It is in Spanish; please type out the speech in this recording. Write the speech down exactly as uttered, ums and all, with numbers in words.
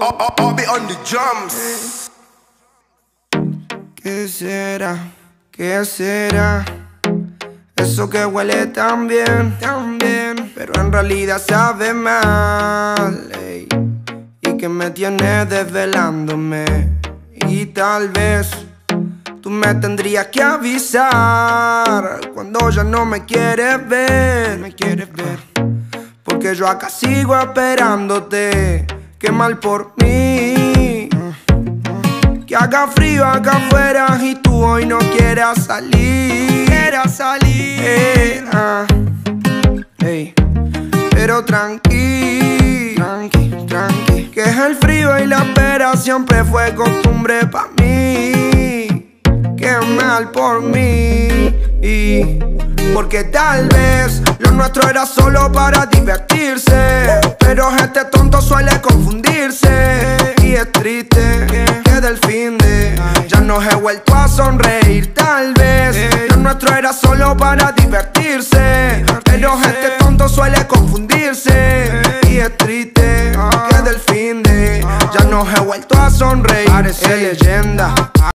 I'll, I'll, I'll be on the drums. ¿Qué será? ¿Qué será? Eso que huele tan bien, tan bien, pero en realidad sabe mal, ey. Y que me tiene desvelándome. Y tal vez tú me tendrías que avisar cuando ya no me quieres ver, me quieres ver. Porque yo acá sigo esperándote. Qué mal por mí. Que haga frío acá afuera y tú hoy no quieras salir. Quieras salir. Eh, ah, hey. Pero tranqui, tranqui, tranqui, que es el frío y la espera siempre fue costumbre pa' mí. Qué mal por mí. Y porque tal vez lo nuestro era solo para divertirse, pero este tonto suele confundirse. Y es triste que del fin de ya no he vuelto a sonreír. Tal vez lo nuestro era solo para divertirse, pero este tonto suele confundirse. Y es triste que del fin de ya no he vuelto a sonreír. Parece leyenda.